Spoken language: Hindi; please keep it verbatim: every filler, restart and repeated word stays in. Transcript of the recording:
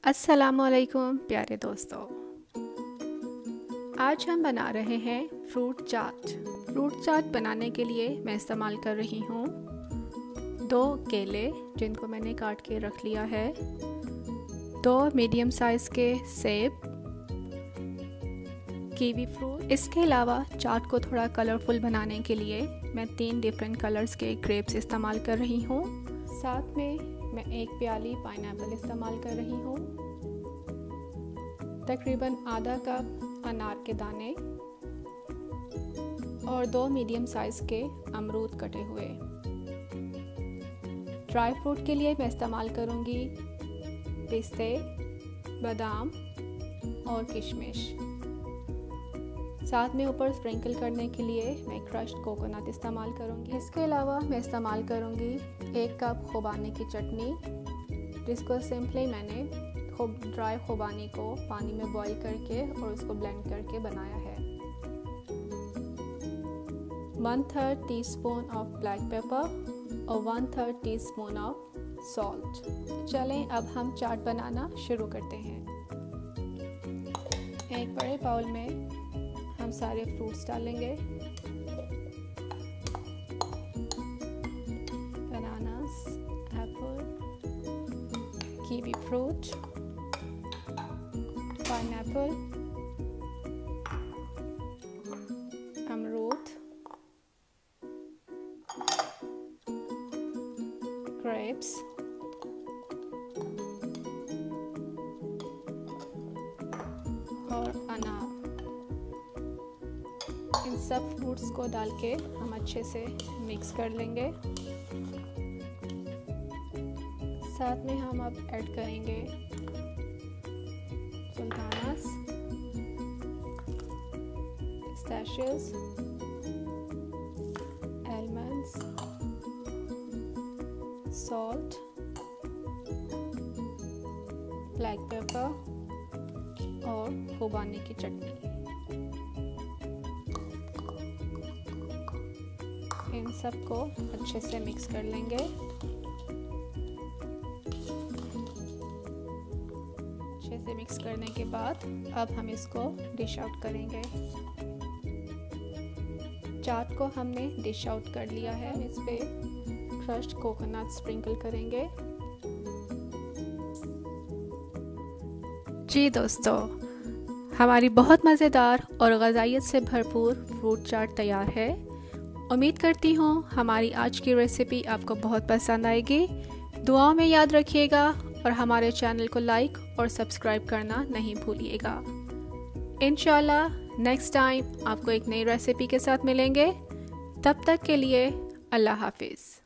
अस्सलामुअलैकुम प्यारे दोस्तों, आज हम बना रहे हैं फ्रूट चाट। फ्रूट चाट बनाने के लिए मैं इस्तेमाल कर रही हूँ दो केले जिनको मैंने काट के रख लिया है, दो मीडियम साइज़ के सेब, कीवी फ्रूट। इसके अलावा चाट को थोड़ा कलरफुल बनाने के लिए मैं तीन डिफरेंट कलर्स के ग्रेप्स इस्तेमाल कर रही हूँ। साथ में मैं एक प्याली पाइनएप्पल इस्तेमाल कर रही हूँ, तकरीबन आधा कप अनार के दाने और दो मीडियम साइज़ के अमरूद कटे हुए। ड्राई फ्रूट के लिए मैं इस्तेमाल करूँगी पिस्ते, बादाम और किशमिश। साथ में ऊपर स्प्रिंकल करने के लिए मैं क्रश्ड कोकोनट इस्तेमाल करूँगी। इसके अलावा मैं इस्तेमाल करूँगी एक कप खुबानी की चटनी, जिसको सिंपली मैंने खूब ड्राई खुबानी को पानी में बॉईल करके और उसको ब्लेंड करके बनाया है। One third teaspoon of black pepper और one third teaspoon of salt. चलें अब हम चाट बनाना शुरू करते हैं। एक बड़े बाउल में हम सारे फ्रूट्स डालेंगे, bananas, apple, kiwi fruit, pineapple, अमरूद, ग्रेप्स, और अनार। इन सब फ्रूट्स को डाल के हम अच्छे से मिक्स कर लेंगे। साथ में हम अब ऐड करेंगे sultanas, pistachios, almonds, salt, black pepper और खुबानी की चटनी। इन सबको अच्छे से मिक्स कर लेंगे। अच्छे से मिक्स करने के बाद अब हम इसको डिश आउट करेंगे। चाट को हमने डिश आउट कर लिया है। इस पे क्रश्ड कोकोनट स्प्रिंकल करेंगे। जी दोस्तों, हमारी बहुत मज़ेदार और ग़ज़ाइयत से भरपूर फ्रूट चाट तैयार है। उम्मीद करती हूँ हमारी आज की रेसिपी आपको बहुत पसंद आएगी। दुआओं में याद रखिएगा और हमारे चैनल को लाइक और सब्सक्राइब करना नहीं भूलिएगा। इंशाल्लाह नेक्स्ट टाइम आपको एक नई रेसिपी के साथ मिलेंगे। तब तक के लिए अल्लाह हाफिज़।